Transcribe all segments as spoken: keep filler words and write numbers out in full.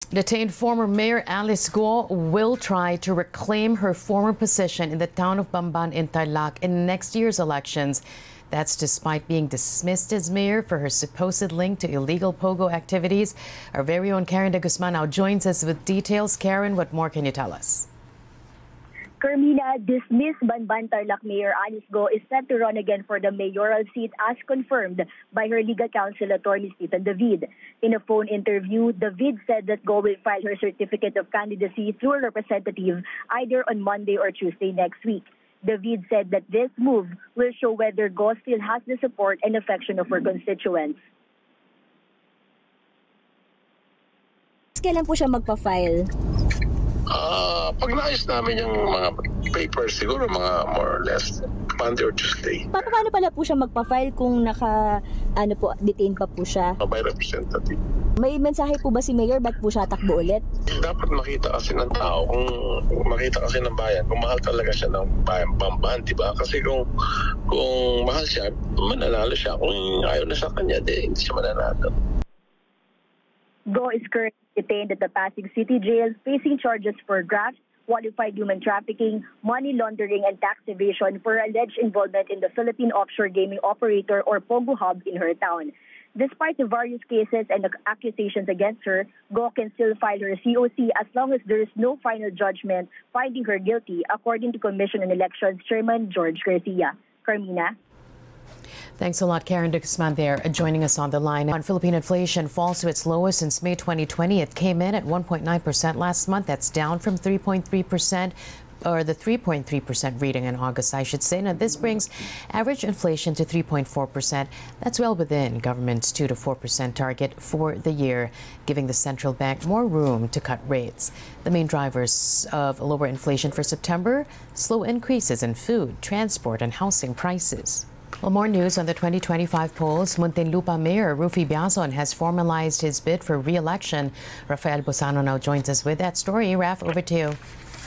Detained former Mayor Alice Go will try to reclaim her former position in the town of Bamban in Tarlac in next year's elections. That's despite being dismissed as mayor for her supposed link to illegal pogo activities. Our very own Karen de Guzman now joins us with details. Karen, what more can you tell us? Carmina, dismissed Bamban Tarlac Mayor Alice Go is set to run again for the mayoral seat as confirmed by her legal counsel attorney Stephen David. In a phone interview, David said that Go will file her certificate of candidacy through a representative either on Monday or Tuesday next week. David said that this move will show whether Go still has the support and affection of her constituents. Kailan po siya magpa-file? Uh, pag naayos namin yung mga papers, siguro mga more or less Monday or Tuesday. Pa paano pala po siya magpa-file kung naka, ano po, detain pa po siya? By representative. May mensahe po ba si Mayor? Ba't po siya takbo ulit? Dapat makita kasi ng tao, kung makita kasi ng bayan, kung mahal talaga siya ng bayan, Bamban, di ba? Kasi kung, kung mahal siya, mananalo siya. Kung ayaw na sa kanya, di, hindi siya mananalo. Go is currently detained at the Pasig City Jail, facing charges for graft, qualified human trafficking, money laundering, and tax evasion for alleged involvement in the Philippine offshore gaming operator or Pogo Hub in her town. Despite the various cases and the accusations against her, Go can still file her C O C as long as there is no final judgment finding her guilty, according to Commission on Elections Chairman George Garcia. Carmina. Thanks a lot, Karen de Guzman there, joining us on the line. On Philippine inflation falls to its lowest since May twenty twenty. It came in at one point nine percent last month. That's down from three point three percent, or the three point three percent reading in August, I should say. Now, this brings average inflation to three point four percent. That's well within government's two to four percent target for the year, giving the central bank more room to cut rates. The main drivers of lower inflation for September: slow increases in food, transport, and housing prices. Well, more news on the twenty twenty-five polls. Muntinlupa Mayor Rufy Biazon has formalized his bid for re-election. Rafael Bosano now joins us with that story. Raf, over to you.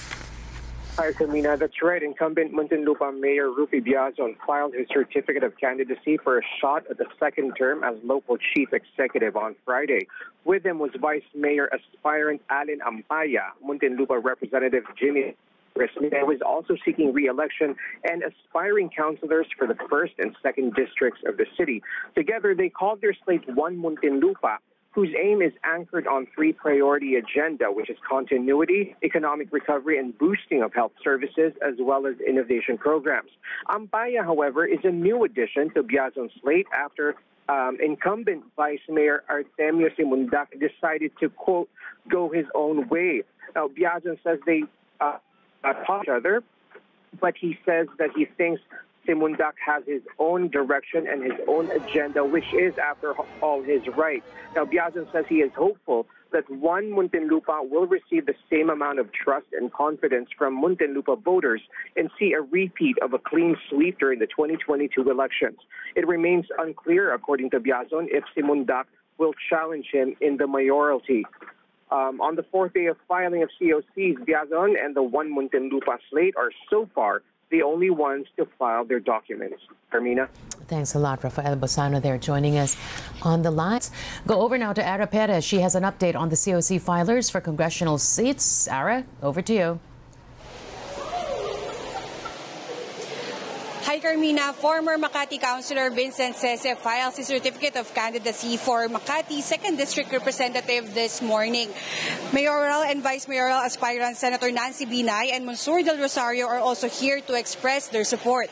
Hi, Carmina. That's right. Incumbent Muntinlupa Mayor Rufy Biazon filed his certificate of candidacy for a shot at the second term as local chief executive on Friday. With him was Vice Mayor aspirant Allen Ampaya, Muntinlupa Representative Jimmy was also seeking re-election, and aspiring councilors for the first and second districts of the city. Together, they called their slate One Muntinlupa, whose aim is anchored on three priority agenda, which is continuity, economic recovery, and boosting of health services, as well as innovation programs. Ampaya, however, is a new addition to Biazon's slate after um, incumbent Vice Mayor Artemio Simundac decided to, quote, go his own way. Now, Biazon says they uh, each other, but he says that he thinks Simundac has his own direction and his own agenda, which is, after all, his right. Now, Biazon says he is hopeful that One Muntinlupa will receive the same amount of trust and confidence from Muntinlupa voters and see a repeat of a clean sweep during the twenty twenty-two elections. It remains unclear, according to Biazon, if Simundac will challenge him in the mayoralty. Um, on the fourth day of filing of C O Cs, Biazon and the One Muntinlupa slate are so far the only ones to file their documents. Carmina? Thanks a lot, Rafael Bosano there joining us on the lines. Go over now to Ara Perez. She has an update on the C O C filers for congressional seats. Ara, over to you. Hi, Carmina. Former Makati Councilor Vincent Sese files his certificate of candidacy for Makati second District Representative this morning. Mayoral and Vice Mayoral aspirants Senator Nancy Binay and Monsur Del Rosario are also here to express their support.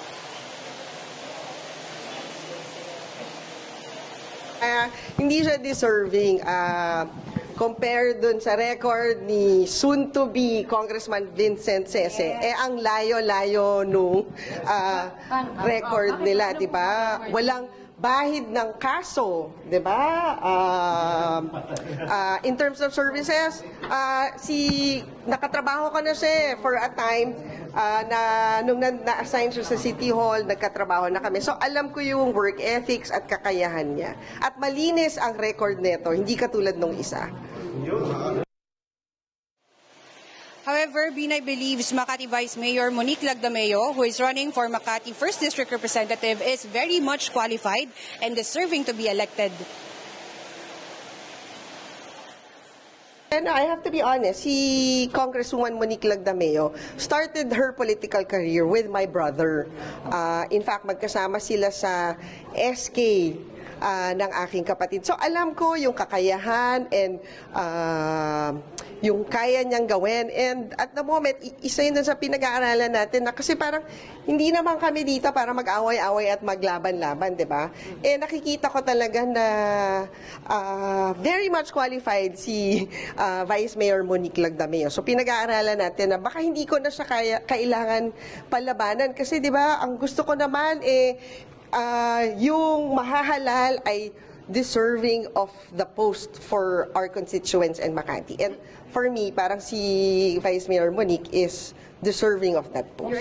Uh, hindi siya deserving. Uh, Compare dun sa record ni soon-to-be Congressman Vincent Sese, eh ang layo-layo nung uh, record nila, di ba? Walang bahid ng kaso, di ba? Uh, uh, in terms of services, uh, si nakatrabaho ka na siya for a time uh, na nung na-assign siya sa City Hall, nagkatrabaho na kami. So alam ko yung work ethics at kakayahan niya. At malinis ang record nito, hindi katulad nung isa. However, Binay believes Makati Vice Mayor Monique Lagdameo, who is running for Makati first District Representative, is very much qualified and deserving to be elected. And I have to be honest, si Congresswoman Monique Lagdameo started her political career with my brother. Uh, in fact, magkasama sila sa S K uh, ng aking kapatid. So alam ko yung kakayahan and uh, yung kaya niyang gawin. And at the moment, isa yun sa pinag-aaralan natin na kasi parang hindi naman kami dito para mag-away-away at maglaban-laban, di ba? Eh nakikita ko talaga na uh, very much qualified si uh, Vice Mayor Monique Lagdameo. So pinag-aaralan natin na baka hindi ko na siya kaya, kailangan palabanan kasi di ba, ang gusto ko naman eh uh, yung mahahalal ay deserving of the post for our constituents in Makati. And for me, parang si Vice Mayor Monique is deserving of that post.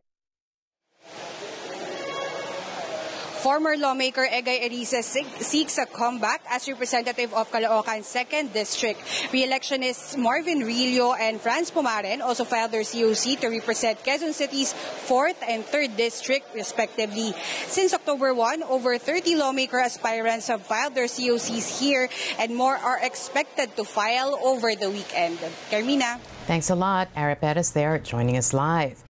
Former lawmaker Egay Erice seeks a comeback as representative of Caloocan's second District. Re-electionists Marvin Rillo and Franz Pumaren also filed their C O C to represent Quezon City's fourth and third District, respectively. Since October first, over thirty lawmaker aspirants have filed their C O Cs here, and more are expected to file over the weekend. Carmina. Thanks a lot. Ara Perez there joining us live.